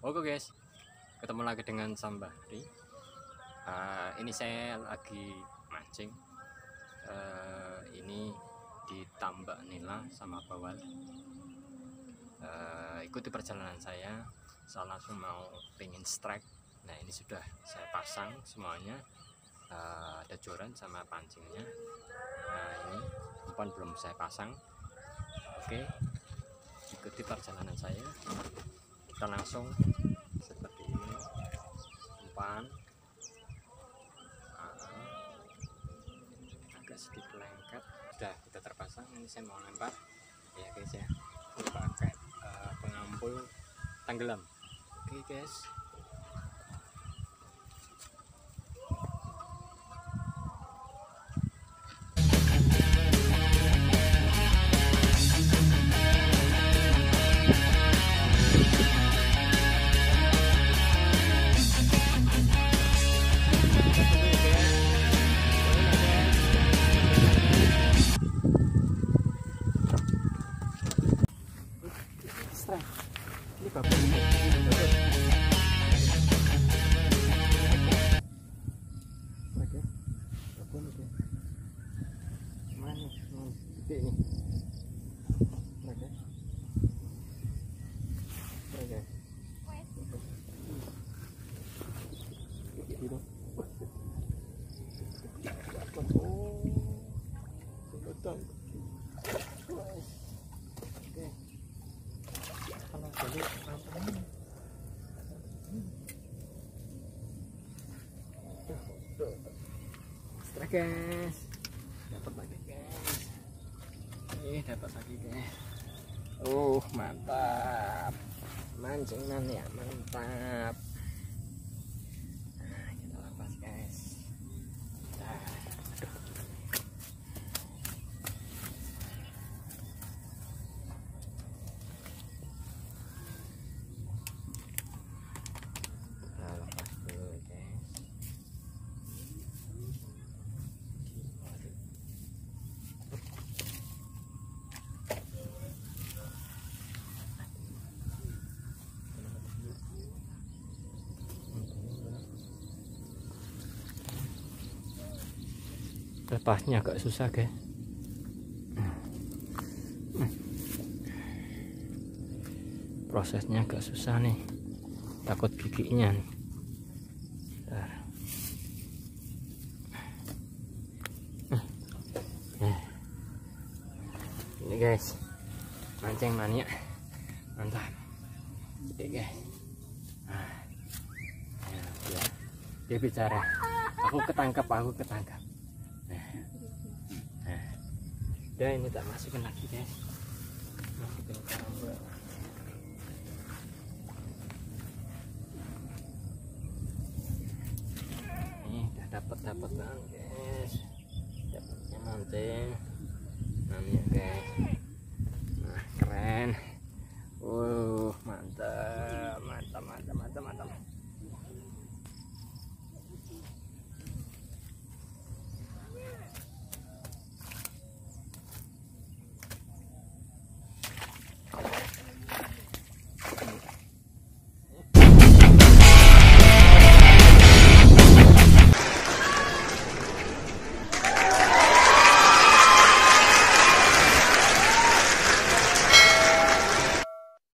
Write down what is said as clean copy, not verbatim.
Oke guys, ketemu lagi dengan Sambari. Ini saya lagi mancing. Ini di Tambak Nila sama Bawal. Ikuti perjalanan saya. Saya langsung mau pengen strike. Nah ini sudah saya pasang semuanya. Ada joran sama pancingnya. Nah ini umpan belum saya pasang. Oke, ikuti perjalanan saya. Kita langsung seperti ini, umpan agak sedikit lengket, sudah kita terpasang. Ini saya mau lempar ya guys ya, ini pakai pengampul tenggelam. Oke guys, ini bapak guys, dapat lagi guys, dapat lagi guys. Mantap, mancingan ya, mantap. Nah kita lepas guys. Lepasnya agak susah guys. Prosesnya agak susah nih, takut giginya nih. Ini guys, mancing mania mantap. Oke guys, dia bicara, aku ketangkap. Ini tak masukin lagi guys, masukin karambol. Ini udah dapat guys, dapatnya mancing namanya guys.